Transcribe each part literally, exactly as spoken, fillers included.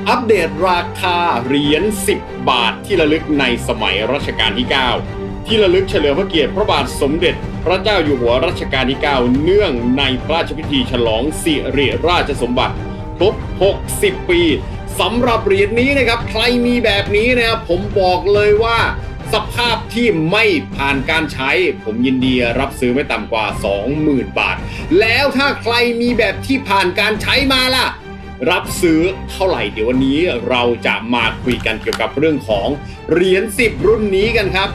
อัปเดตราคาเหรียญสิบบาทที่ระลึกในสมัยรัชกาลที่เก้าที่ระลึกเฉลิมพระเกียรติพระบาทสมเด็จพระเจ้าอยู่หัวรัชกาลที่เก้าเนื่องในพระราชพิธีฉลองสิริราชสมบัติครบหกสิบปีสำหรับเหรียญนี้นะครับใครมีแบบนี้นะครับผมบอกเลยว่าสภาพที่ไม่ผ่านการใช้ผมยินดีรับซื้อไม่ต่ำกว่า สองหมื่น บาทแล้วถ้าใครมีแบบที่ผ่านการใช้มาล่ะรับซื้อเท่าไหร่เดี๋ยววันนี้เราจะมาคุยกันเกี่ยวกับเรื่องของเหรียญสิบรุ่นนี้กันครับ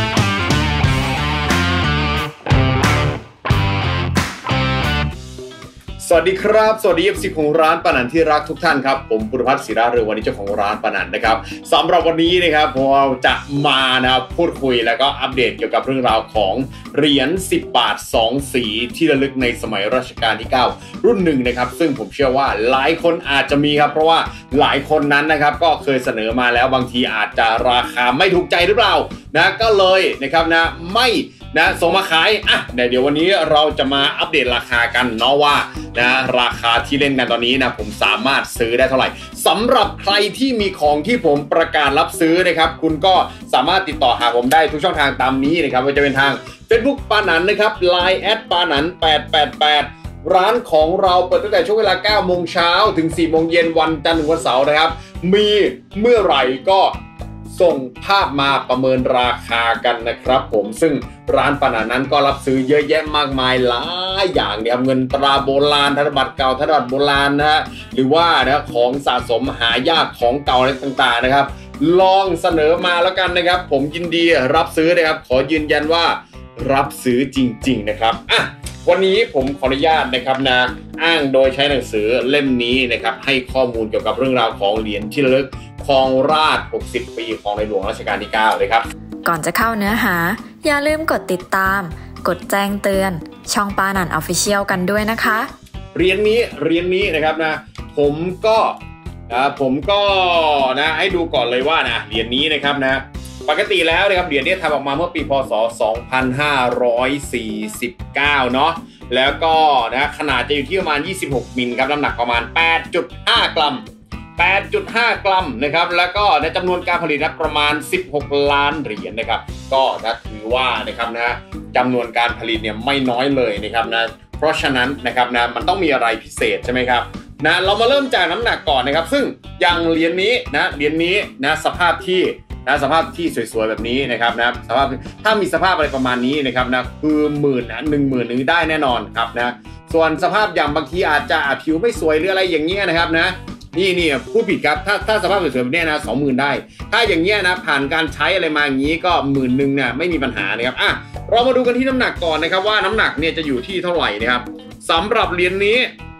สวัสดีครับสวัสดี เอฟ ซี ของร้านปานันที่รักทุกท่านครับผมปุรพัฒน์ศิระเรืองวันนี้เจ้าของร้านปานันนะครับสำหรับวันนี้นะครับเราจะมานะครับพูดคุยแล้วก็อัปเดตเกี่ยวกับเรื่องราวของเหรียญสิบบาทสองสีที่ระลึกในสมัยรัชกาลที่เก้ารุ่นหนึ่งนะครับซึ่งผมเชื่อว่าหลายคนอาจจะมีครับเพราะว่าหลายคนนั้นนะครับก็เคยเสนอมาแล้วบางทีอาจจะราคาไม่ถูกใจหรือเปล่านะก็เลยนะครับนะไม่นะส่งมาขายอ่ะเดี๋ยววันนี้เราจะมาอัปเดตราคากันเนาะว่านะราคาที่เล่นกันตอนนี้นะผมสามารถซื้อได้เท่าไหร่สำหรับใครที่มีของที่ผมประกาศรับซื้อนะครับคุณก็สามารถติดต่อหาผมได้ทุกช่องทางตามนี้นะครับว่าจะเป็นทาง Facebook ปานันนะครับ ไลน์ แอท ปานันแปดแปดแปดร้านของเราเปิดตั้งแต่ช่วงเวลา เก้าโมงเช้าถึง สี่โมงเย็นวันจันทร์ถึงวันเสาร์นะครับมีเมื่อไหร่ก็ส่งภาพมาประเมินราคากันนะครับผมซึ่งร้านปานันนั้นก็รับซื้อเยอะแยะมากมายหลายอย่างเนี่ยเงินตราโบราณธนบัตรเก่าธนบัตรโบราณนะฮะหรือว่านะของสะสมหายากของเก่าอะไรต่างๆนะครับลองเสนอมาแล้วกันนะครับผมยินดีรับซื้อนะครับขอยืนยันว่ารับซื้อจริงๆนะครับอ่ะวันนี้ผมขออนุญาตนะครับนะอ้างโดยใช้หนังสือเล่มนี้นะครับให้ข้อมูลเกี่ยวกับเรื่องราวของเหรียญที่ระลึกครองราชย์หกสิบปีของในหลวงรัชกาลที่เก้าเลยครับก่อนจะเข้าเนื้อหาอย่าลืมกดติดตามกดแจ้งเตือนช่องปานัน Official กันด้วยนะคะเหรียญนี้เหรียญนี้นะครับนะผมก็นะผมก็นะให้ดูก่อนเลยว่านะเหรียญนี้นะครับนะปกติแล้วนะครับเหรียญนี้ทำออกมาเมื่อปีพ.ศ. สองพันห้าร้อยสี่สิบเก้าเนาะแล้วก็นะขนาดจะอยู่ที่ประมาณยี่สิบหกมิลครับน้ำหนักประมาณ แปดจุดห้ากรัมแปดจุดห้ากรัมนะครับแล้วก็ในจำนวนการผลิตนะประมาณสิบหกล้านเหรียญนะครับก็นะถือว่านะครับนะจำนวนการผลิตเนี่ยไม่น้อยเลยนะครับนะเพราะฉะนั้นนะครับนะมันต้องมีอะไรพิเศษใช่ไหมครับนะเรามาเริ่มจากน้ำหนักก่อนนะครับซึ่งอย่างเหรียญนี้นะเหรียญนี้นะสภาพที่นะสภาพที่สวยๆแบบนี้นะครับนะสภาพถ้ามีสภาพอะไรประมาณนี้นะครับนะคือหมื่นนะหนึ่งหมื่นหนึ่งได้แน่นอนครับนะส่วนสภาพอย่างบางทีอาจจะผิวไม่สวยหรืออะไรอย่างเงี้ยนะครับนะนี่นี่พูดผิดครับถ้าถ้าสภาพสวยๆแบบนี้นะสองหมื่นได้ถ้าอย่างเงี้ยนะผ่านการใช้อะไรมาอย่างนี้ก็หมื่นหนึ่งเนี่ยไม่มีปัญหานะครับอ่ะเรามาดูกันที่น้ำหนักก่อนนะครับว่าน้ำหนักเนี่ยจะอยู่ที่เท่าไหร่นะครับสำหรับเหรียญนี้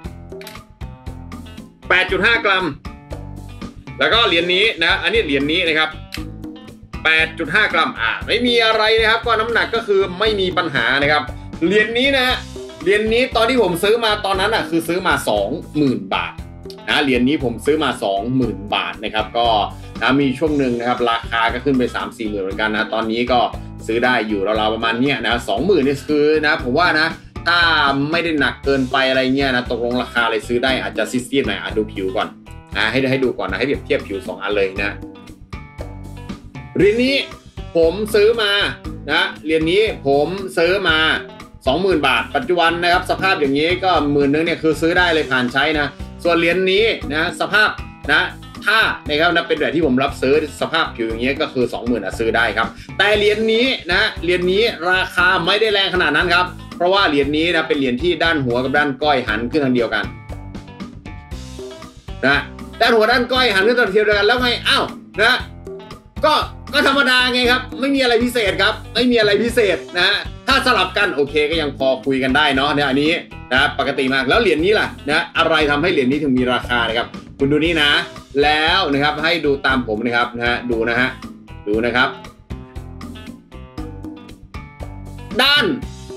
แปดจุดห้ากรัมแล้วก็เหรียญนี้นะอันนี้เหรียญนี้นะครับ แปดจุดห้ากรัมอ่ะไม่มีอะไรนะครับก็น้ำหนักก็คือไม่มีปัญหานะครับเหรียญนี้นะเหรียญนี้ตอนที่ผมซื้อมาตอนนั้นอ่ะคือซื้อมา สองหมื่น บาทนะเหรียญนี้ผมซื้อมา สองหมื่น บาทนะครับก็นะมีช่วงหนึ่งนะครับราคาก็ขึ้นไป สามสี่หมื่นเหมือนกันนะตอนนี้ก็ซื้อได้อยู่ราวๆประมาณเนี้ยนะ สองหมื่น นี่คือนะผมว่านะถ้าไม่ได้หนักเกินไปอะไรเงี้ยนะตกลงราคาอะไรซื้อได้อาจจะซิสๆหน่อยอ่ะดูผิวก่อนนะให้ให้ดูก่อนนะให้เปรียบเทียบผิวสองอันเลยนะเหรียญนี้ผมซื้อมานะเหรียญนี้ผมซื้อมา สองหมื่น บาทปัจจุบันนะครับสภาพอย่างนี้ก็หมื่นนึงเนี่ยคือซื้อได้เลยผ่านใช้นะส่วนเหรียญนี้นะสภาพนะถ้านะครับนะเป็นแบบที่ผมรับซื้อสภาพผิวอย่างนี้ก็คือ สองหมื่น อ่ะซื้อได้ครับแต่เหรียญนี้นะเหรียญนี้ราคาไม่ได้แรงขนาดนั้นครับเพราะว่าเหรียญนี้นะเป็นเหรียญที่ด้านหัวกับด้านก้อยหันขึ้นทางเดียวกันนะด้านหัวด้านก้อยหันขึ้นทางเดียวกันแล้วไงอ้าวนะก็ก็ธรรมดาไงครับไม่มีอะไรพิเศษครับไม่มีอะไรพิเศษนะถ้าสลับกันโอเคก็ยังพอคุยกันได้เนาะเนี่ยอันนี้นะปกติมากแล้วเหรียญนี้ล่ะนะอะไรทำให้เหรียญนี้ถึงมีราคานะครับคุณดูนี่นะแล้วนะครับให้ดูตามผมนะครับนะฮะดูนะฮะดูนะครับด้าน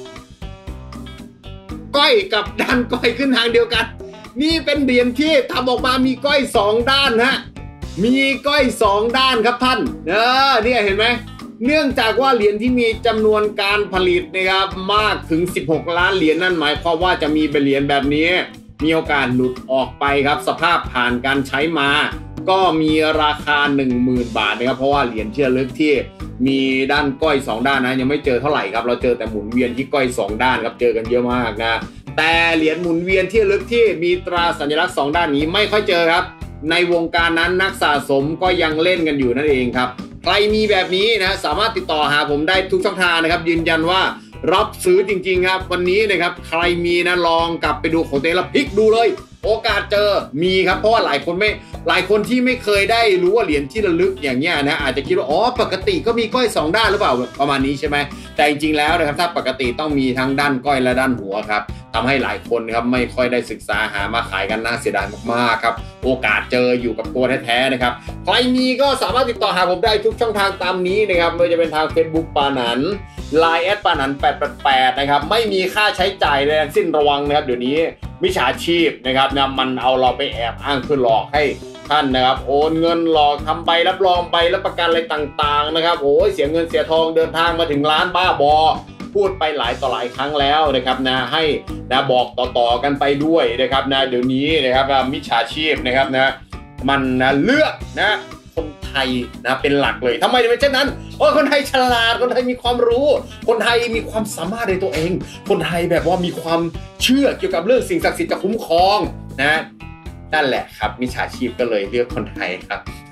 ก้อยกับด้านก้อยขึ้นทางเดียวกันนี่เป็นเหรียญที่ทำออกมามีก้อยสองด้านฮะมีก้อยสองด้านครับท่านเออเนี่ยเห็นไหมเนื่องจากว่าเหรียญที่มีจำนวนการผลิตนะครับมากถึงสิบหกล้านเหรียญนั่นหมายความว่าจะมีเป็นเหรียญแบบนี้มีโอกาสหลุดออกไปครับสภาพผ่านการใช้มาก็มีราคา หนึ่งหมื่น บาทนะครับเพราะว่าเหรียญที่ระลึกที่มีด้านก้อยสองด้านนะยังไม่เจอเท่าไหร่ครับเราเจอแต่หมุนเวียนที่ก้อยสองด้านครับเจอกันเยอะมากนะแต่เหรียญหมุนเวียนที่ระลึกที่มีตราสัญลักษณ์สองด้านนี้ไม่ค่อยเจอครับในวงการนั้นนักสะสมก็ยังเล่นกันอยู่นั่นเองครับใครมีแบบนี้นะสามารถติดต่อหาผมได้ทุกช่องทางนะครับยืนยันว่ารับซื้อจริงๆครับวันนี้นะครับใครมีนะลองกลับไปดูของตัวเองแล้วพลิกดูเลยโอกาสเจอมีครับเพราะว่าหลายคนไม่หลายคนที่ไม่เคยได้รู้ว่าเหรียญที่ระลึกอย่างเงี้ยนะอาจจะคิดว่าอ๋อปกติก็มีก้อยสองด้านหรือเปล่าประมาณนี้ใช่ไหมแต่จริงๆแล้วนะครับถ้าปกติต้องมีทั้งด้านก้อยและด้านหัวครับทำให้หลายคนนะครับไม่ค่อยได้ศึกษาหามาขายกันน่าเสียดายมากๆครับโอกาสเจออยู่กับตัวแท้ๆนะครับใครมีก็สามารถติดต่อหาผมได้ทุกช่องทางตามนี้นะครับไม่ว่าจะเป็นทาง Facebook ปานัน ไลน์ แอทปานันแปดแปดแปดนะครับไม่มีค่าใช้จ่ายใดทั้งสิ้นระวังนะครับเดี๋ยวนี้มิจฉาชีพนะครับนะมันเอาเราไปแอบอ้างเพื่อหลอกให้ท่านนะครับโอนเงินหลอกทำใบรับรองใบรับประกันอะไรต่างๆนะครับโอ้ยเสียเงินเสียทองเดินทางมาถึงร้านบ้าบอพูดไปหลายต่อหลายครั้งแล้วนะครับนะให้นะบอกต่อๆกันไปด้วยนะครับนะเดี๋ยวนี้นะครับมิจฉาชีพนะครับนะมันนะเลือกนะคนไทยนะเป็นหลักเลยทำไมเป็นเช่นนั้นโอ้คนไทยฉลาดคนไทยมีความรู้คนไทยมีความสามารถในตัวเองคนไทยแบบว่ามีความเชื่อเกี่ยวกับเรื่องสิ่งศักดิ์สิทธิ์จะคุ้มครองนะนั่นแหละครับมิจฉาชีพก็เลยเลือกคนไทยครับ